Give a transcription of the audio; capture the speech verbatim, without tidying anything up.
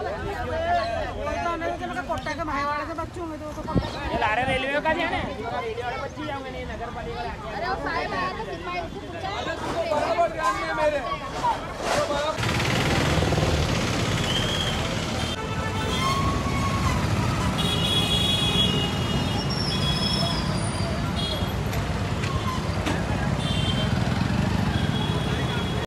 कोटा के भाईवाड़े के बच्चों में तो ये ला रहे रेलवे का ध्यान है रेलवे वाले बच्चे जाओगे नहीं नगर पालिका अरे वो साहब आया था सिपाही से पूछा